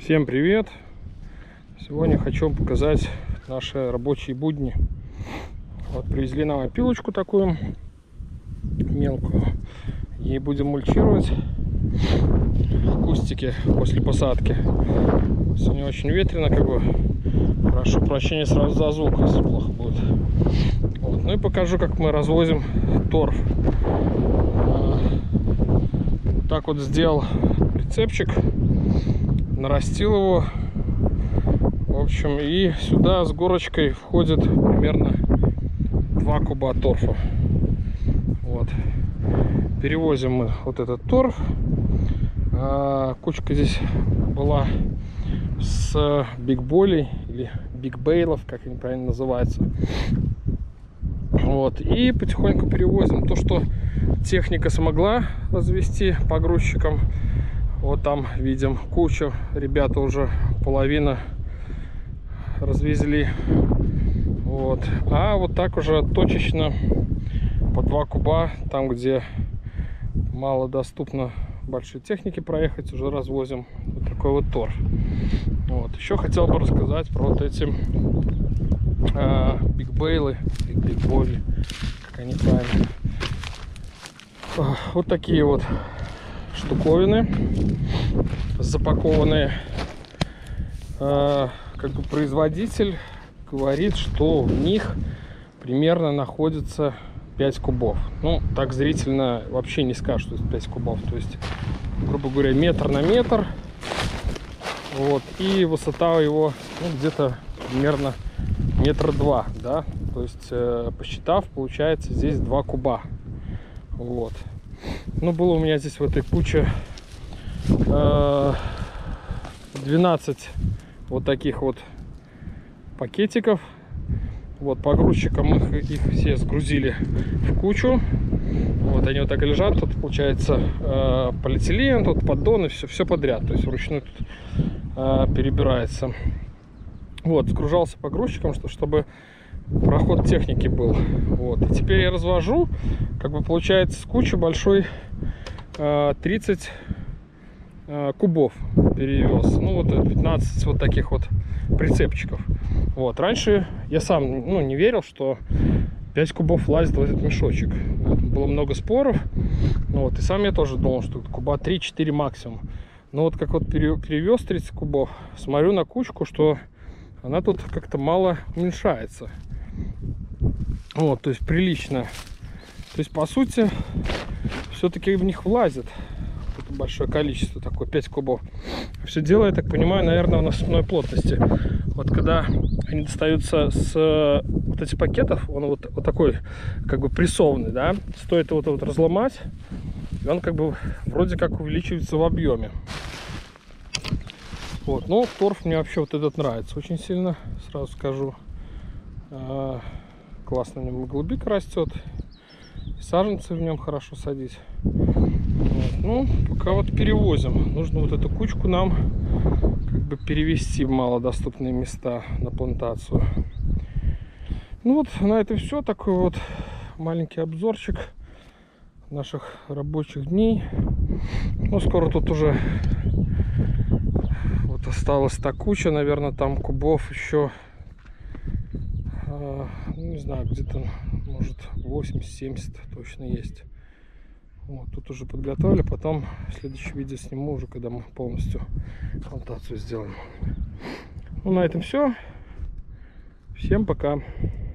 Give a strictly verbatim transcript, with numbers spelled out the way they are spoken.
Всем привет! Сегодня хочу показать наши рабочие будни. Вот привезли нам опилочку такую мелкую. Ей будем мульчировать кустики после посадки. Сегодня очень ветрено, как бы. Прошу прощения сразу за звук, если плохо будет. Вот. Ну и покажу, как мы развозим торф. Так вот сделал прицепчик, нарастил его. В общем, и сюда с горочкой входит примерно два куба торфа. Вот. Перевозим мы вот этот торф. А, кучка здесь была с бигболей или бигбейлов, как они правильно называются. Вот. И потихоньку перевозим то, что техника смогла развести погрузчиком. Вот там видим кучу, ребята уже половина развезли. Вот. А вот так уже точечно по два куба, там где мало доступно большой техники проехать, уже развозим вот такой вот торф. Вот. Еще хотел бы рассказать про вот эти э, бигбейлы, бигболи, как они правильно. Вот такие вот штуковины запакованные. Э, как бы производитель говорит, что в них примерно находится пять кубов. Ну, так зрительно вообще не скажешь, что это пять кубов. То есть, грубо говоря, метр на метр. Вот. И высота его, ну, где-то примерно метра два, да. То есть, э, посчитав, получается здесь два куба. Вот. Ну, было у меня здесь в этой куче э, двенадцать вот таких вот пакетиков. Вот, погрузчиком их, их все сгрузили в кучу. Вот они вот так и лежат. Тут получается э, полиэтилен, тут поддоны, все, все подряд. То есть вручную тут э, перебирается. Вот, сгружался погрузчиком, что, чтобы проход техники был. Вот. И теперь я развожу, как бы получается с кучи большой э, тридцать э, кубов перевез. Ну вот пятнадцать вот таких вот прицепчиков. Вот. Раньше я сам, ну, не верил, что пять кубов влазит в этот мешочек. Вот. Было много споров. Ну, вот. И сам я тоже думал, что куба три-четыре максимум. Но вот как вот перевез тридцать кубов, смотрю на кучку, что она тут как-то мало уменьшается. Вот, то есть прилично. То есть, по сути, все-таки в них влазит большое количество, такое пять кубов. Все дело, я так понимаю, наверное, в насыпной плотности. Вот когда они достаются с вот этих пакетов, он вот, вот такой, как бы прессованный, да, стоит его вот, вот разломать, и он как бы вроде как увеличивается в объеме. Вот, но торф мне вообще вот этот нравится очень сильно, сразу скажу. А, классно в нем голубика растет, и саженцы в нем хорошо садить. Вот. Ну, пока вот перевозим. Нужно вот эту кучку нам как бы перевести в малодоступные места на плантацию. Ну вот, на этом все. Такой вот маленький обзорчик наших рабочих дней. Ну, скоро тут уже вот осталась та куча, наверное, там кубов еще, э, не знаю, где-то может восемьдесят-семьдесят точно есть. Вот, тут уже подготовили, потом следующее видео сниму уже, когда мы полностью плантацию сделаем. Ну, на этом все. Всем пока.